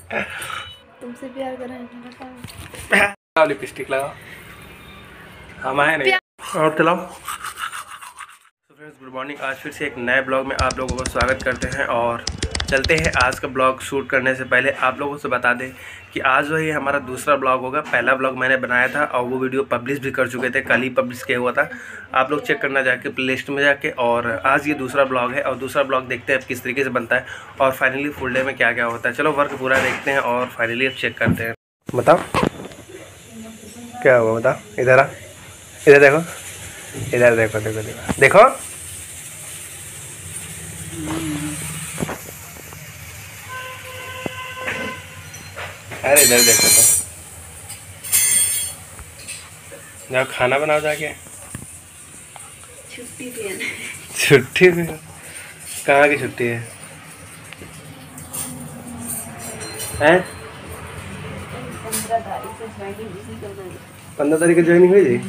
तुमसे प्यार करें। लिपस्टिक लगाओ। हम आए नहीं और चलाओ। Friends good morning. आज फिर से एक नए ब्लॉग में आप लोगों को स्वागत करते हैं और चलते हैं। आज का ब्लॉग शूट करने से पहले आप लोगों से बता दें कि आज जो ये हमारा दूसरा ब्लॉग होगा। पहला ब्लॉग मैंने बनाया था और वो वीडियो पब्लिश भी कर चुके थे, कल ही पब्लिश किया हुआ था। आप लोग चेक करना जाके प्लेलिस्ट में जाके। और आज ये दूसरा ब्लॉग है और दूसरा ब्लॉग देखते हैं अब किस तरीके से बनता है और फाइनली फुल डे में क्या क्या होता है। चलो वर्क पूरा देखते हैं और फाइनली अब चेक करते हैं। बताओ क्या हुआ, बताओ। इधर आ, इधर देखो, इधर देखो, देखो देखो देखो। अरे इधर देखो तो जाओ खाना बनाओ जाके। छुट्टी भी है। छुट्टी भी? कहाँ की छुट्टी है? हैं? 15 तारीख को ज्वाइनिंग हुई थी।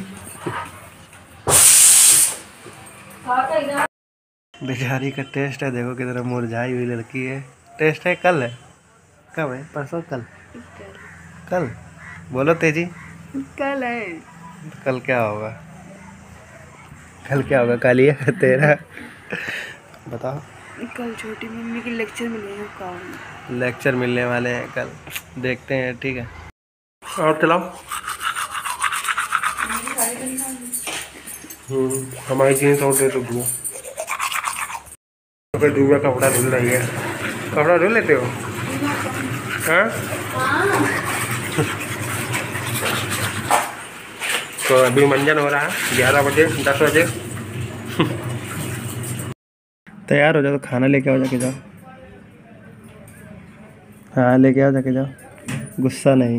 बेचारी का टेस्ट है, देखो कितना मुरझाई हुई लड़की है। टेस्ट है कल है, कब है? परसों? कल? कल बोलो तेजी। कल है। कल क्या होगा? कल क्या होगा? कल ही है तेरा। बताओ। कल छोटी मम्मी के लेक्चर मिलेगा। काम लेक्चर मिलने वाले हैं कल, देखते हैं। ठीक है और चलाओ। हमारी जीन्स और दे दो। दूबा कपड़ा धुल रही है। कपड़ा धुल लेते हो? हाँ तो अभी मंजन हो रहा है 11 बजे 10 बजे। तैयार हो जाओ तो खाना लेके आओ, जाके जाओ। हाँ लेके आओ, जाके जाओ, गुस्सा नहीं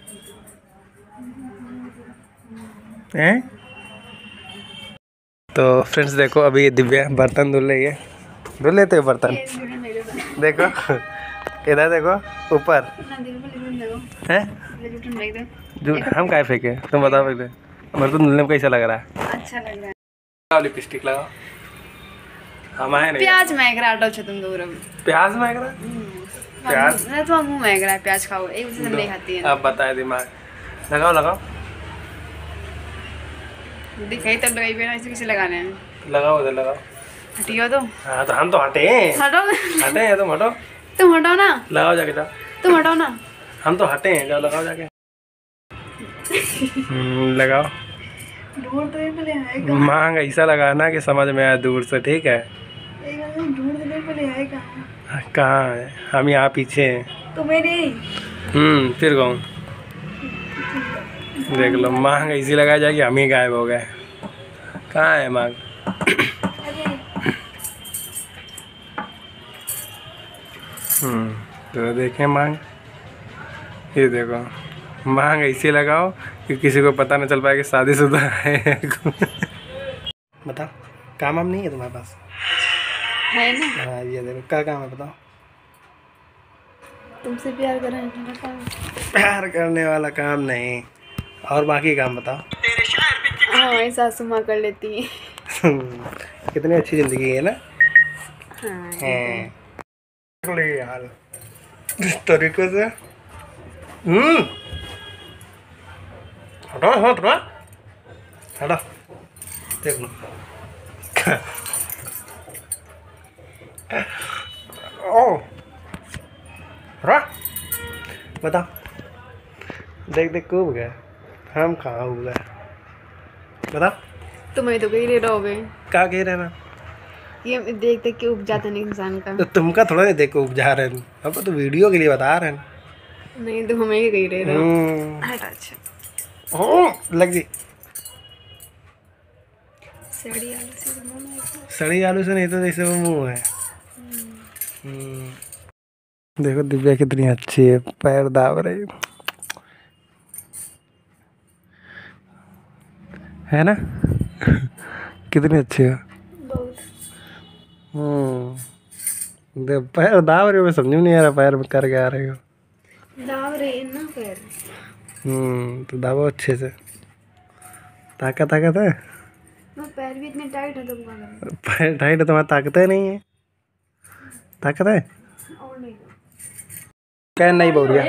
है। तो फ्रेंड्स देखो अभी दिव्या बर्तन धुल रही है। धुल लेते हो बर्तन? देखो इधर देखो ऊपर है। जो हम काय फेंके, तुम बताओ पहले। बर्तन धुलने में कैसा लग रहा है? अच्छा लग रहा है। लिपस्टिक लगाओ। हम आए नहीं। प्याज महक रहा है तुम दूर। प्याज महक रहा? प्याज मैं तो मुंह महक रहा है। प्याज खाओ, एक दूसरे से नहीं खाती है। अब बताए दिमाग। लगाओ लगाओ। दिखाई तब लगाई बिना इसे किसे लगाने हैं। लगाओ उधर लगाओ। हटियो तो। हाँ तो हम तो हटे हैं। हटो। हटे हैं, तुम हटो। तुम हटाओ ना। लगाओ जाके जाओ। तुम हटाओ ना। हम तो हटे हैं, जाओ लगाओ जाके। लगाओ। ढूंढ तो ले आएगा। मांग ऐसा लगाना कि समझ में आए दूर से, ठीक है? ढूंढ ले आएगा। कहाँ है? हम यहाँ पीछे हैं। तो मेरे फिर कहूँ देख लो। मांग ऐसी लगाई जाएगी हम ही गायब हो गए। कहाँ है मांग? तो देखें मांग, ये देखो मांग ऐसे लगाओ कि किसी को पता न चल पाए कि शादीशुदा है। बताओ काम वाम नहीं है तुम्हारे पास? है ना। हाँ ये देखो क्या काम है बताओ। तुमसे प्यार करें। प्यार करने वाला काम नहीं, और बाकी काम बताओ। हाँ सासू माँ कर लेती है। कितनी अच्छी जिंदगी है ना। हाँ यार इस तरीके से हटो हटो हटो। देख लो ओ बताओ। देख देख कूब गए, हम कहाँ उब गए? बताओ। तुम्हें तो कहीं रहोगे। क्या कह रहे ना? ये देख देख के उब जाता नहीं इंसान का। तो तुमका थोड़ा नहीं देखो उपजा रहे हैं, हम तो वीडियो के लिए बता रहे हैं। नहीं तो हमें ही कही रहे हो। अच्छा लग गई सड़ी आलू से नहीं तो जैसे वो मुंह है। देखो दिव्या कितनी अच्छी है, पैर दाब रही है ना। कितनी अच्छी है। पैर दाब रहे हो, मैं समझ में नहीं आ रहा पैर में कर के आ रहे हो। दाब रही है ना पैर। तो दाबो अच्छे से। ताकत ताकत है। पैर भी इतने टाइट है तुम्हारा। पैर टाइट है, तुम्हारा ताकत है नहीं है। ताकत है। क्या नहीं बोल रही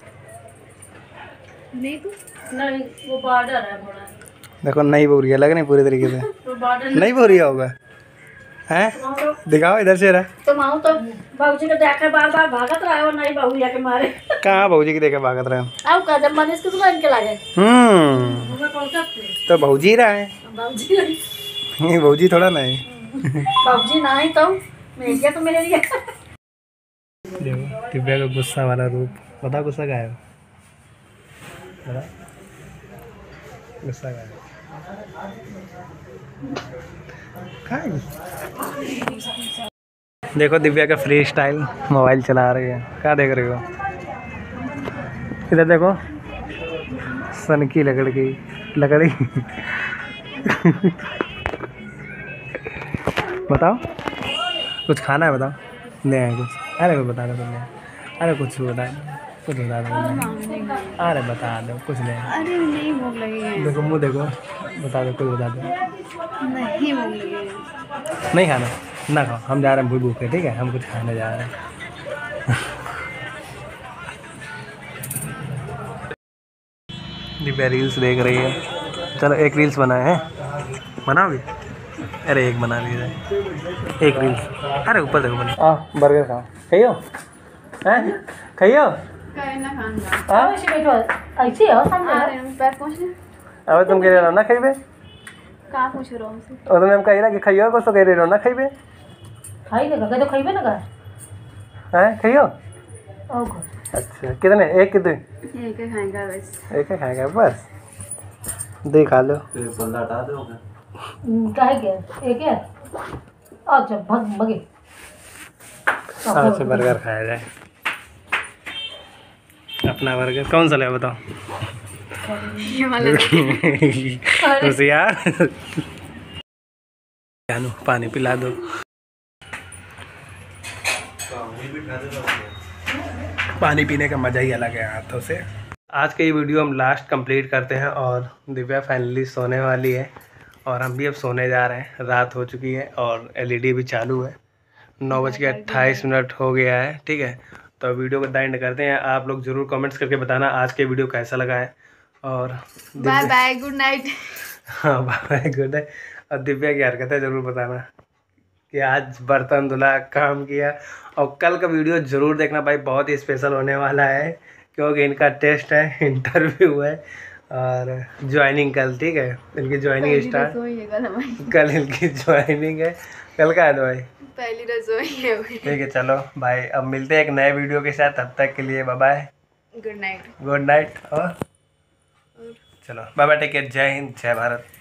नहीं तो नहीं वो बॉर्डर है बड़ा। देखो नहीं बोल रही है, लग नहीं पूरे तरीके से तो बॉर्डर नहीं बोल रहा होगा हैं। दिखाओ इधर से रहा। तो माऊ तो बाबूजी के देखे बार बार भागत रहा और नहीं बहू के मारे। कहाँ बाबूजी की देखे भागत रहे? अब का जब मनीष के दुकान के लागे तो भौजी रहा है, बाबूजी ये भौजी थोड़ा नहीं। बाबूजी नहीं तो मेरे तो मेरे लिए। देखो दिव्या का गुस्सा वाला रूप, बता गुस्सा का है, बता गुस्सा का है। देखो दिव्या का फ्री स्टाइल, मोबाइल चला रही है, क्या देख रहे हो? इधर देखो सन की लकड़ी बताओ कुछ खाना है, बताओ ले आए कुछ। अरे कुछ बता दो तुमने, अरे कुछ बता दो, कुछ बता दो, अरे बता दो कुछ ले। अरे नहीं भूख लगी है। देखो मुँह देखो, बता दो कुछ बता दो। नहीं भूख लगी है। नहीं खाना ना खाओ, हम जा रहे हैं भूखे, ठीक है, हम कुछ खाने जा रहे हैं। दिव्या रील्स देख रही है, चलो एक रील्स बनाए हैं, बनाओगे? अरे एक बना लीजिए, एक रील्स। अरे ऊपर देखो बना। बर्गर खाओ, खाइयो हैं, खाइयो। काय ना खाना। हाँ ऐसे बैठो ऐसे हो समझे। अरे हम पैर पूछने अब तुम कह रहे हो ना खाइबे, कहाँ पूछ रहा हूँ हमसे? और तुम कह रहा कि खाइयो को, तो कह रहे हो ना खाइबे खाई लगा तो खाइबे ना का। हैं, खाइयो। ओ अच्छा कितने, एक कितने? एक ही खाएगा बस। एक ही खाएगा बस, दे खा लो। काहे के एक है। अच्छा भग भगे। अच्छा बर्गर खाया जाए, अपना बर्गर कौन सा ले बताओ? ये वाला होशियार। जानू पानी पिला दो। पानी पीने का मज़ा ही अलग है हाथों से। आज के ये वीडियो हम लास्ट कंप्लीट करते हैं और दिव्या फाइनली सोने वाली है और हम भी अब सोने जा रहे हैं। रात हो चुकी है और एलईडी भी चालू है, 9:28 हो गया है, ठीक है। तो वीडियो को एंड करते हैं। आप लोग ज़रूर कमेंट्स करके बताना आज के वीडियो कैसा लगा है। और बाय बाय, गुड नाइट। हाँ बाय गुड नाइट। और दिव्या की हरकतें ज़रूर बताना कि आज बर्तन धुला, काम किया। और कल का वीडियो ज़रूर देखना भाई, बहुत ही स्पेशल होने वाला है क्योंकि इनका टेस्ट है, इंटरव्यू है और ज्वाइनिंग कल, ठीक है। इनकी ज्वाइनिंग स्टार्ट कल, इनकी ज्वाइनिंग है कल का है भाई, पहली रसोई है। ठीक है। चलो भाई अब मिलते हैं एक नए वीडियो के साथ, तब तक के लिए bye bye, good night. Good night. और चलो बाय बाय, टेक केयर, जय हिंद, जय भारत।